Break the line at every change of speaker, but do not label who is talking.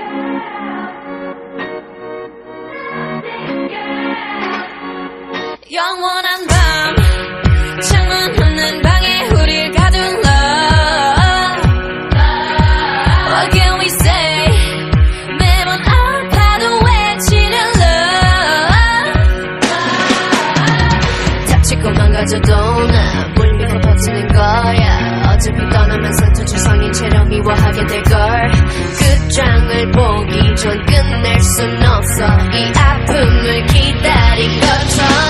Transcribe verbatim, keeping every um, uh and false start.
영원한 밤 창문 없는 방에 우릴 가둔 love. What can we say? 매번 아파도 외치는 love. 다치고 망가져도 나 물 밑에 버티는 거야. 어차피 떠나면 상투주성인 채로 미워하게 될걸. 끝장을 보기 전 끝낼 순 없어. 이 아픔을 기다린 것처럼.